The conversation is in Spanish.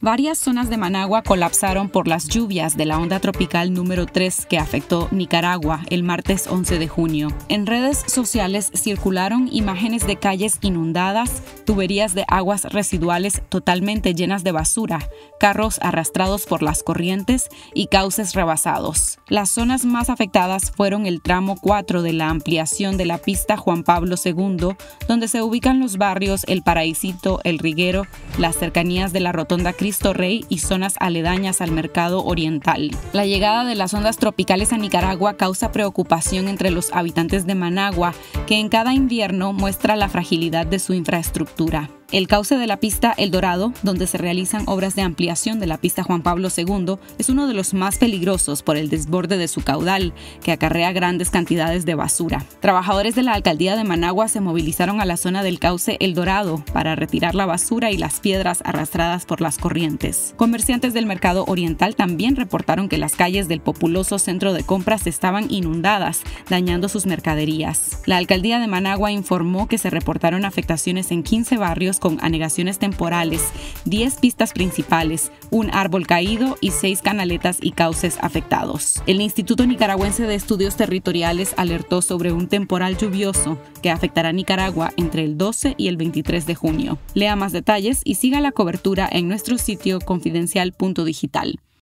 Varias zonas de Managua colapsaron por las lluvias de la onda tropical número 3 que afectó Nicaragua el martes 11 de junio. En redes sociales circularon imágenes de calles inundadas, tuberías de aguas residuales totalmente llenas de basura, carros arrastrados por las corrientes y cauces rebasados. Las zonas más afectadas fueron el tramo 4 de la ampliación de la pista Juan Pablo II, donde se ubican los barrios El Paraísito, El Riguero, las cercanías de la Rotonda Cristo Rey y zonas aledañas al Mercado Oriental. La llegada de las ondas tropicales a Nicaragua causa preocupación entre los habitantes de Managua, que en cada invierno muestra la fragilidad de su infraestructura. El cauce de la pista El Dorado, donde se realizan obras de ampliación de la pista Juan Pablo II, es uno de los más peligrosos por el desborde de su caudal, que acarrea grandes cantidades de basura. Trabajadores de la alcaldía de Managua se movilizaron a la zona del cauce El Dorado para retirar la basura y las piedras arrastradas por las corrientes. Comerciantes del Mercado Oriental también reportaron que las calles del populoso centro de compras estaban inundadas, dañando sus mercaderías. La alcaldía de Managua informó que se reportaron afectaciones en 15 barrios con anegaciones temporales, 10 pistas principales, un árbol caído y 6 canaletas y cauces afectados. El Instituto Nicaragüense de Estudios Territoriales alertó sobre un temporal lluvioso que afectará a Nicaragua entre el 12 y el 23 de junio. Lea más detalles y siga la cobertura en nuestro sitio confidencial.digital.